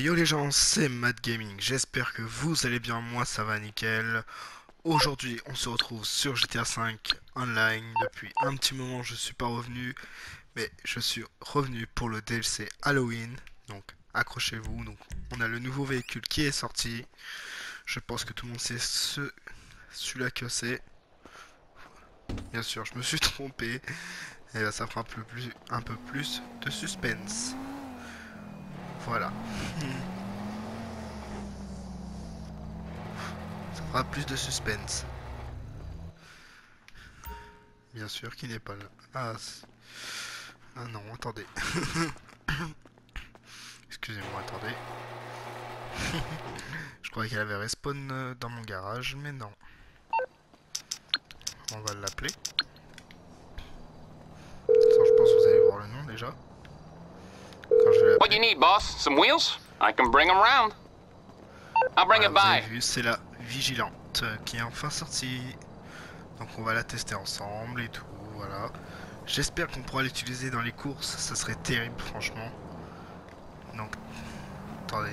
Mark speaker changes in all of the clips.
Speaker 1: Yo les gens, c'est Mad Gaming, j'espère que vous allez bien, moi ça va nickel. Aujourd'hui on se retrouve sur GTA V Online, depuis un petit moment je suis pas revenu, mais je suis revenu pour le DLC Halloween, donc accrochez-vous, donc on a le nouveau véhicule qui est sorti, je pense que tout le monde sait celui-là que c'est. Bien sûr je me suis trompé, et là ça fera un peu plus de suspense, voilà. Ça fera plus de suspense. Bien sûr qu'il n'est pas là. Ah non, attendez. Excusez-moi, attendez. Je croyais qu'elle avait respawn dans mon garage, mais non. On va l'appeler. Ça, je pense que vous allez voir le nom déjà. Quand je vais
Speaker 2: What you
Speaker 1: l'appeler.
Speaker 2: need, boss? Some wheels? I can bring them round. I'll bring
Speaker 1: Voilà,
Speaker 2: it
Speaker 1: vous avez
Speaker 2: by.
Speaker 1: vu, c'est la Vigilante qui est enfin sortie. Donc on va la tester ensemble et tout, voilà. J'espère qu'on pourra l'utiliser dans les courses, ça serait terrible franchement. Donc, attendez.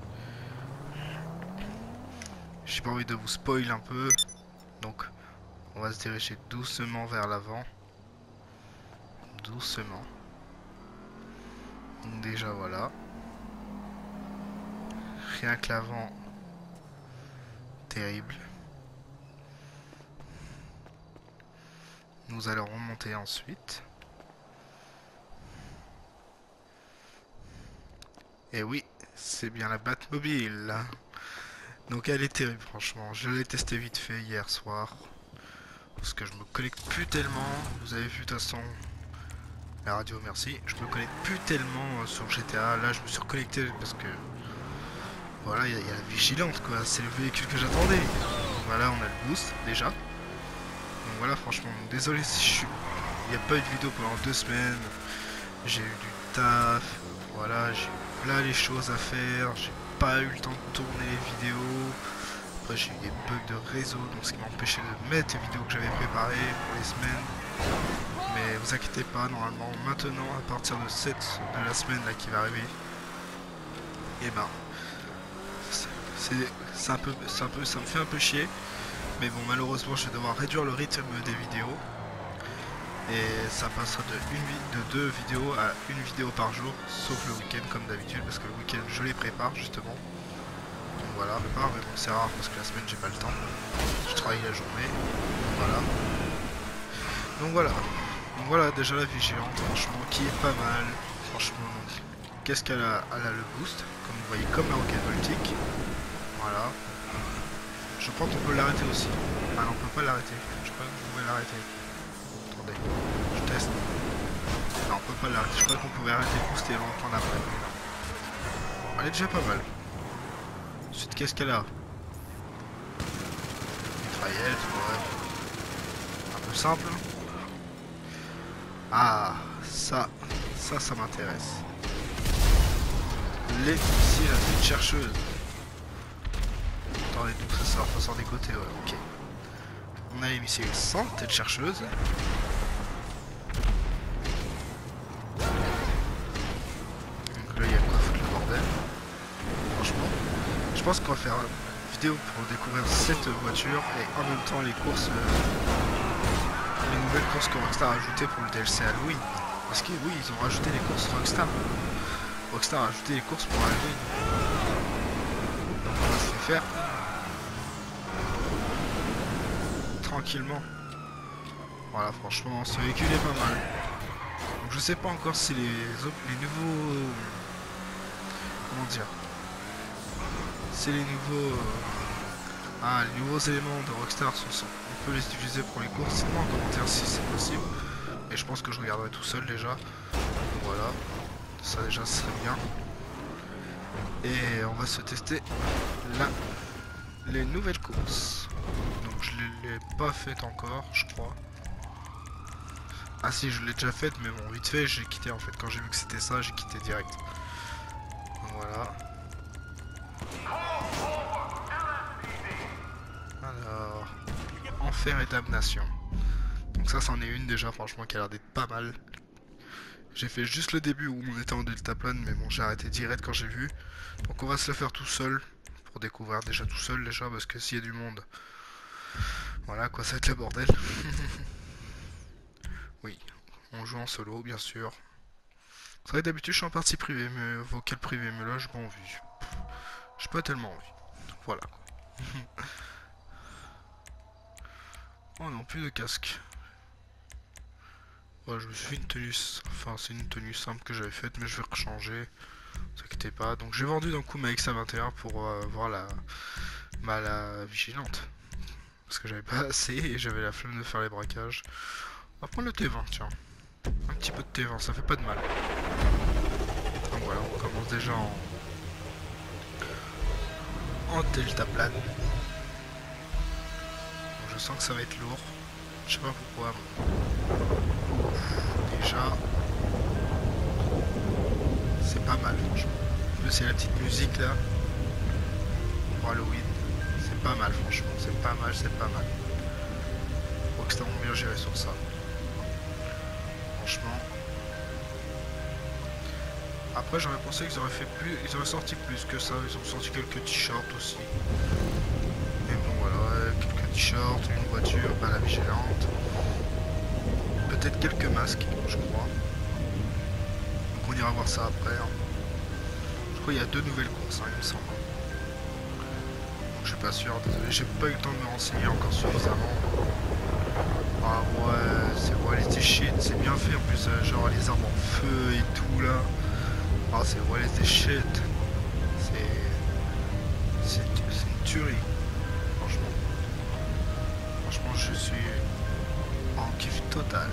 Speaker 1: J'ai pas envie de vous spoil un peu. Donc, on va se diriger doucement vers l'avant. Doucement. Donc déjà voilà. Rien que l'avant. Terrible. Nous allons remonter ensuite. Et oui, c'est bien la Batmobile. Donc elle est terrible franchement. Je l'ai testé vite fait hier soir. Parce que je me connecte plus tellement. Vous avez vu de toute façon la radio, merci. Je me connecte plus tellement sur GTA. Là je me suis reconnecté parce que voilà, il y a la vigilante quoi. C'est le véhicule que j'attendais. Voilà, on a le boost déjà. Donc voilà, franchement, désolé si je suis... Il n'y a pas eu de vidéo pendant 2 semaines. J'ai eu du taf. Voilà, j'ai eu là les choses à faire. J'ai pas eu le temps de tourner les vidéos. Après, j'ai eu des bugs de réseau, donc ce qui m'a empêché de mettre les vidéos que j'avais préparées pour les semaines. Mais vous inquiétez pas, normalement, maintenant, à partir de la semaine là qui va arriver, et ben, ça me fait un peu chier. Mais bon, malheureusement, je vais devoir réduire le rythme des vidéos. Et ça passera de 2 vidéos à une vidéo par jour, sauf le week-end comme d'habitude, parce que le week-end je les prépare justement. Donc voilà, mais bon, c'est rare parce que la semaine j'ai pas le temps. Je travaille la journée. Voilà. Donc voilà déjà la vigilante, franchement, qui est pas mal. Franchement, qu'est-ce qu'elle a? Elle a le boost, comme vous voyez, comme la roquette voltique. Voilà. Je crois qu'on peut l'arrêter aussi. Ah non, on peut pas l'arrêter. Je crois que vous pouvez l'arrêter. Attendez, je teste. Non, on peut pas l'arrêter. Je crois qu'on pouvait arrêter le boost et l'entendre après. Mais non. Elle est déjà pas mal. Ensuite, qu'est-ce qu'elle a? Mitraillette, ouais. Un peu simple. Ah, ça m'intéresse. Les missiles à tête chercheuse. Attendez, d'où ça sort des côtés, ouais, ok. On a les missiles sans tête chercheuse. Donc là, il y a quoi foutre le bordel. Franchement, je pense qu'on va faire une vidéo pour découvrir cette voiture et en même temps les courses, les nouvelles courses que Rockstar a ajoutées pour le DLC Halloween. Parce que oui, ils ont rajouté les courses Rockstar. Rockstar a ajouté les courses pour Halloween. Donc on va se les faire tranquillement. Voilà, franchement, ce véhicule est pas mal. Donc je sais pas encore si les nouveaux... Comment dire? C'est les nouveaux... les nouveaux éléments de Rockstar on peut les utiliser pour les courses. Dites-moi en commentaire si c'est possible. Et je pense que je regarderai tout seul déjà. Donc voilà. Ça déjà ce serait bien. Et on va se tester là les nouvelles courses. Donc je ne l'ai pas faite encore, je crois. Ah si, je l'ai déjà faite, mais bon, vite fait, j'ai quitté en fait. Quand j'ai vu que c'était ça, j'ai quitté direct. Donc voilà. Alors, enfer et damnation. Donc ça, c'en est une déjà, franchement, qui a l'air d'être pas mal. J'ai fait juste le début où on était en deltaplane, mais bon, j'ai arrêté direct quand j'ai vu. Donc on va se le faire tout seul, pour découvrir déjà tout seul déjà, parce que s'il y a du monde, voilà quoi, ça va être le bordel. Oui, on joue en solo, bien sûr. C'est vrai que d'habitude je suis en partie privée, mais vocal privé, mais là j'ai pas envie. J'ai pas tellement envie. Voilà. Oh non, plus de casque. Ouais, je me suis fait une tenue, enfin c'est une tenue simple que j'avais faite, mais je vais rechanger. Ne vous inquiétez pas. Donc j'ai vendu d'un coup ma XA21 pour voir la vigilante. Parce que j'avais pas assez et j'avais la flemme de faire les braquages. On va prendre le T20, tiens. Un petit peu de T20, ça fait pas de mal. Donc voilà, on commence déjà en deltaplane. Bon, je sens que ça va être lourd. Je sais pas pourquoi. Déjà, c'est pas mal franchement. En plus, c'est la petite musique là pour Halloween. C'est pas mal franchement, c'est pas mal, c'est pas mal. Rockstar ont bien géré sur ça. Franchement. Après j'aurais pensé qu'ils auraient fait plus. Ils auraient sorti plus que ça. Ils ont sorti quelques t-shirts aussi. Mais bon voilà, quelques t-shirts, une voiture, pas la vigilante. Peut-être quelques masques, je crois. Donc on ira voir ça après. Hein. Je crois qu'il y a 2 nouvelles courses, hein, il me semble. Donc je suis pas sûr, désolé, j'ai pas eu le temps de me renseigner encore suffisamment. Ah ouais, c'est Wallace des shit, c'est bien fait en plus, genre les armes en feu et tout là. Ah c'est Wallace des shit. C'est une tuerie, franchement. Franchement je suis en kiff total.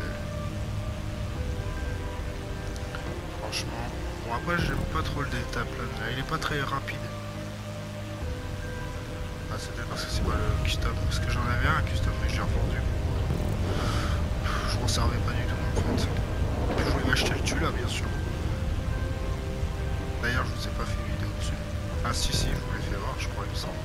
Speaker 1: Franchement. Bon après j'aime pas trop le deltaplane là, il est pas très rapide. Ah c'était parce que c'est pas le custom, parce que j'en avais un custom mais je l'ai revendu. Je m'en servais pas du tout en fait. Je voulais m'acheter le Tula bien sûr. D'ailleurs je vous ai pas fait une vidéo dessus. Ah si je vous l'ai fait voir je crois il me semble.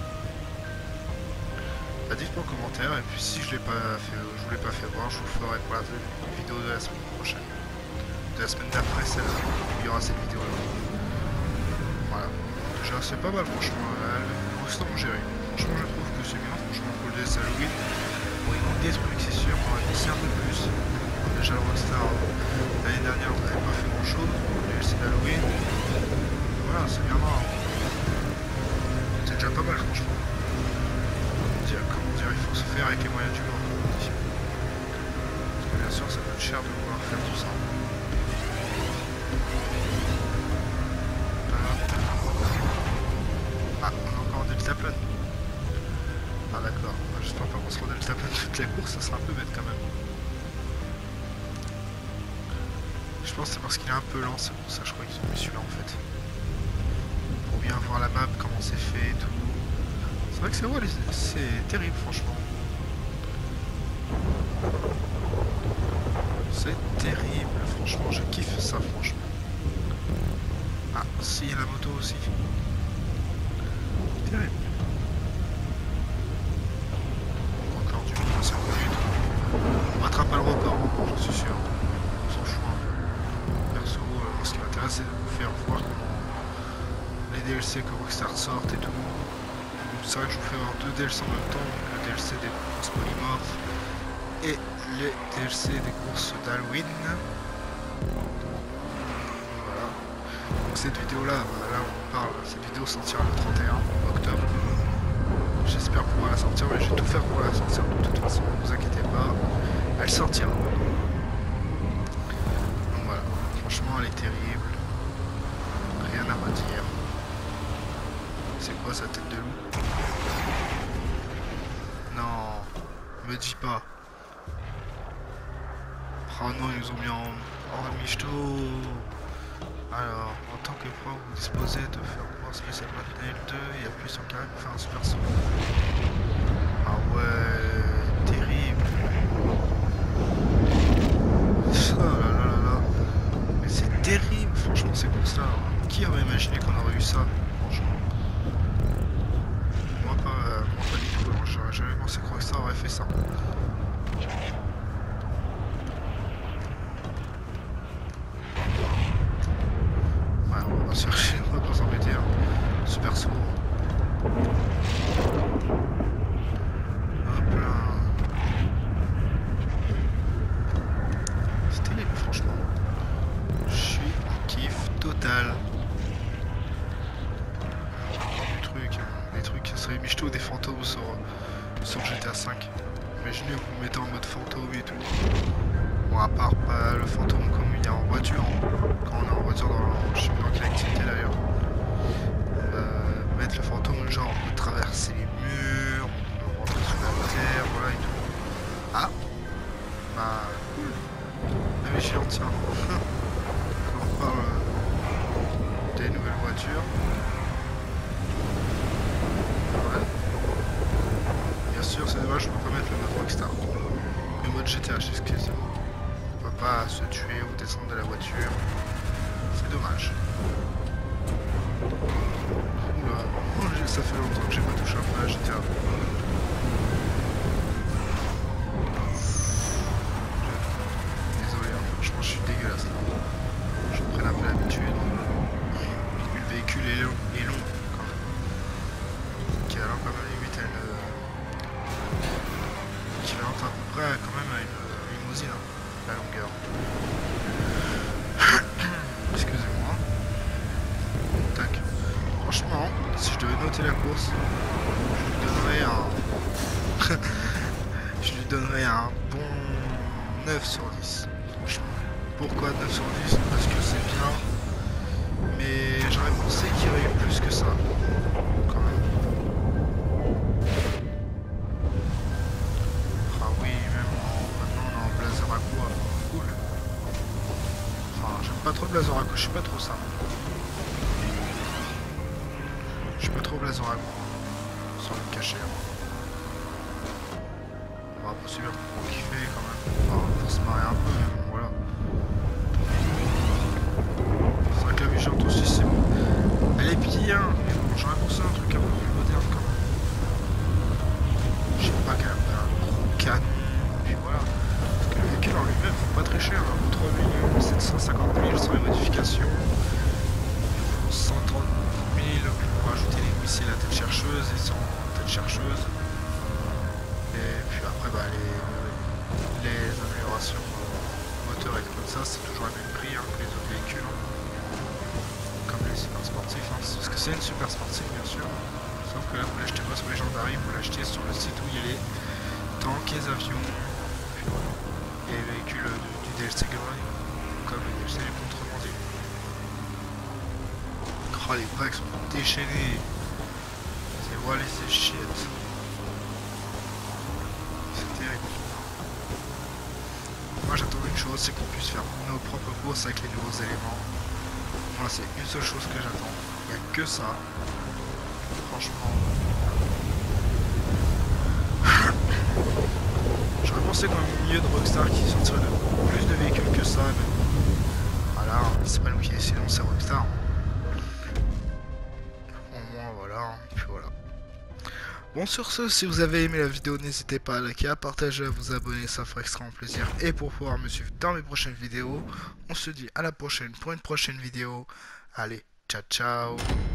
Speaker 1: Bah, dites-moi en commentaire et puis si je l'ai pas fait, je vous l'ai pas fait voir, je vous le ferai pour la vidéo de la semaine prochaine. De la semaine d'après celle-là, il y aura cette vidéo là. Voilà. Déjà c'est pas mal franchement, le Rockstar ont géré. Franchement je trouve que c'est bien, franchement pour le DS Halloween. Bon il manque des trucs c'est sûr, on va laisser un peu plus. Déjà le Rockstar l'année dernière on n'avait pas fait grand chose, le DLC d'Halloween. Voilà c'est bien marrant. C'est déjà pas mal franchement. Comment dire, il faut se faire avec les moyens du bord. Parce que bien sûr ça coûte cher de vouloir faire tout ça. Ah, on a encore un deltaplane. Ah d'accord, j'espère pas qu'on sera en deltaplane toute la course, ça sera un peu bête quand même. Je pense que c'est parce qu'il est un peu lent, c'est pour ça je crois qu'ils ont mis celui-là en fait. Pour bien voir la map, comment c'est fait et tout. C'est vrai que c'est ouais, c'est terrible franchement. C'est terrible, franchement, je kiffe ça franchement. Ah, si, il y a la moto aussi. Terrible. Encore du coup, ça conduit. On rattrape pas le record, j'en suis sûr. On s'en fout un peu. Perso, moi ce qui m'intéresse c'est de vous faire voir comment les DLC que Rockstar sortent et tout. C'est vrai que je vous fais voir 2 DLC en même temps, le DLC des courses polymorphes et les DLC des courses d'Halloween. Voilà. Donc cette vidéo là, là on parle, cette vidéo sortira le 31 octobre. J'espère pouvoir la sortir, mais je vais tout faire pour la sortir de toute façon, ne vous inquiétez pas, elle sortira. Donc voilà, franchement elle est terrible, rien à redire. C'est quoi sa tête de loup? Non, me dis pas. Oh non, ils nous ont mis en michto. Alors, en tant que pro, vous disposez de faire voir spécial Battle 2 et appuyer sur carré pour faire un super saut. Ah ouais, terrible. Oh là là là là. Mais c'est terrible, franchement, ces courses-là. Qui aurait imaginé qu'on aurait eu ça, franchement? Moi pas du tout. J'aurais jamais pensé que Rockstar aurait fait ça. va se faire chier, on va pas s'embêter. Hein. Super sourd. Hop là. C'est terrible, franchement. Je suis en kiff total. Des trucs, ça serait michto des fantômes sur GTA 5. Imaginez vous mettez en mode fantôme et tout. Bon, à part pas le fantôme comme il y a en voiture. Quand on est en voiture dans, je sais pas dans quelle activité d'ailleurs. Mettre le fantôme, genre on peut traverser les murs, on peut rentrer sous la terre, voilà et tout. Ah, bah cool. La vigilante, tiens. Quand on parle des nouvelles voitures. Ouais. Bien sûr, c'est dommage, je peux pas mettre le mode Rockstar. Le mode GTA, excusez-moi. On peut pas se tuer ou descendre de la voiture. C'est dommage. Oula, oh, ça fait longtemps que j'ai pas touché un peu à GTA. Désolé, hein, franchement je suis dégueulasse là. Je prends un peu l'habitude. Le véhicule est long quand même. Qui a l'air quand même limite à une... équivalente à peu près quand même à une limousine, hein, la longueur. Excusez-moi. Tac. Franchement, si je devais noter la course, je lui donnerais un... je lui donnerais un bon 9 sur 10. Franchement. Pourquoi 9 sur 10? Parce que c'est bien. Mais j'aurais pensé qu'il y aurait eu plus que ça. Quand même. Ah oui, même maintenant on est en blazer à quoi. Cool. Enfin, j'aime pas trop le blazer à quoi, je suis pas trop ça. Je suis pas trop blazer à quoi. Sans le cacher. On va poursuivre pour kiffer quand même. Enfin, pour se marrer un peu, mais bon, voilà. C'est vrai que la vigilante aussi, c'est bon. Elle est bien, mais bon, j'aurais pensé à un truc un peu plus moderne quand même. Je sais pas, qu'elle a un gros canon, puis voilà. Parce que le véhicule en lui-même, faut pas très cher, hein. 3 750 000 sans les modifications. 130 000 pour ajouter les missiles à tête chercheuse et sans tête chercheuse. Et puis après, bah, les améliorations moteur et comme ça, c'est toujours le même prix hein, que les autres véhicules. Hein. Comme les super sportifs, hein. Parce que c'est une super sportive bien sûr. Sauf que là, vous l'achetez pas sur les gendarmes, vous l'achetez sur le site où il y a les tanks, les avions, puis voilà. Et les véhicules du DLC Grey, comme les DLC les contrebandiers. Oh, les vagues sont déchaînées. C'est voilà, c'est shit. C'est terrible. Moi j'attends une chose, c'est qu'on puisse faire nos propres courses avec les nouveaux éléments. Moi c'est une seule chose que j'attends. Il n'y a que ça. Franchement. J'aurais pensé quand même mieux de Rockstar qui sortirait plus de véhicules que ça. Mais voilà, c'est pas nous qui décidons, c'est Rockstar. Au moins voilà, puis voilà. Bon sur ce, si vous avez aimé la vidéo, n'hésitez pas à liker, à partager, à vous abonner, ça ferait extrêmement plaisir. Et pour pouvoir me suivre dans mes prochaines vidéos, on se dit à la prochaine pour une prochaine vidéo. Allez, ciao ciao.